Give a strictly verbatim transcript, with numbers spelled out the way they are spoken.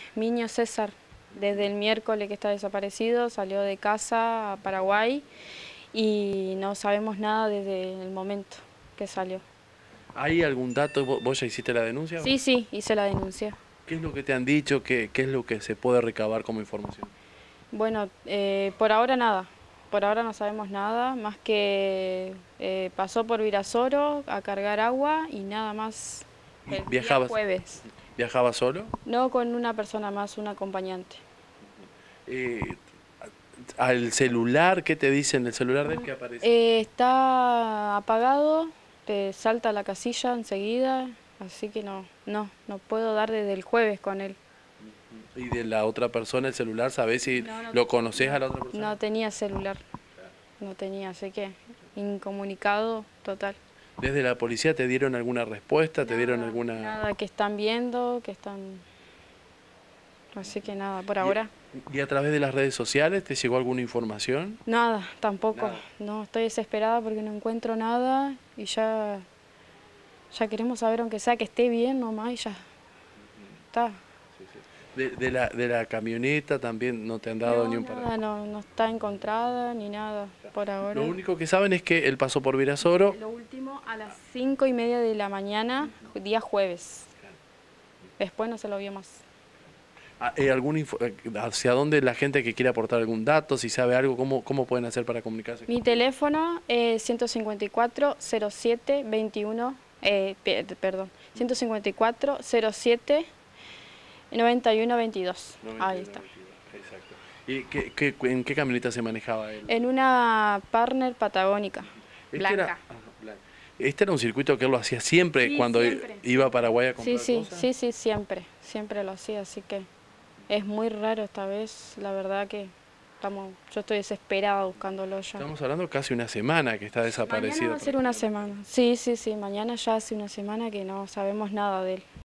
Miño César, desde el miércoles que está desaparecido, salió de casa a Paraguay y no sabemos nada desde el momento que salió. ¿Hay algún dato? ¿Vo- ¿Vos ya hiciste la denuncia? Sí, sí, hice la denuncia. ¿Qué es lo que te han dicho? ¿Qué, qué es lo que se puede recabar como información? Bueno, eh, por ahora nada, por ahora no sabemos nada, más que eh, pasó por Virasoro a cargar agua y nada más ¿Y el día viajabas, jueves. viajabas solo? No con una persona más, un acompañante. Eh, ¿Al celular? ¿Qué te dicen del celular de él que aparece? Eh, está apagado, te salta la casilla enseguida, así que no, no, no puedo dar desde el jueves con él. ¿Y de la otra persona el celular? ¿Sabés si No, no, lo conoces a no, la otra persona? no tenía celular, no tenía, así que incomunicado total. ¿Desde la policía te dieron alguna respuesta? ¿Te dieron Nada, alguna...? nada que están viendo, que están, así que nada, por ¿Y, ahora. y a través de las redes sociales te llegó alguna información? Nada, tampoco, Nada. no, estoy desesperada porque no encuentro nada y ya, ya queremos saber aunque sea que esté bien nomás y ya está. De, de la, de la camioneta también no te han dado ni No, un par. nada, no, no está encontrada ni nada por Lo ahora. único que saben es que él pasó por Virasoro. Lo último a las cinco y media de la mañana, día jueves. Después no se lo vio más. Ah, eh, algún info- eh, ¿Hacia dónde la gente que quiere aportar algún dato, si sabe algo, cómo, cómo pueden hacer para comunicarse Mi contigo? teléfono es ciento cincuenta y cuatro cero siete veintiuno, eh, pe- perdón, ciento cincuenta y cuatro cero siete noventa y uno veintidós. Ahí está. Exacto. ¿Y qué, qué- en qué camioneta se manejaba él? En una partner patagónica, Este era, blanca. ajá, blanco. Este era un circuito que él lo hacía siempre Sí, cuando i- siempre. iba a Paraguay a Sí, comprar sí, cosas. sí, sí, siempre, siempre lo hacía, así que es muy raro esta vez, la verdad que estamos, yo estoy desesperada buscándolo ya. Estamos hablando casi una semana que está Mañana desaparecido. va a ser una semana, sí, sí, sí, mañana ya hace una semana que no sabemos nada de él.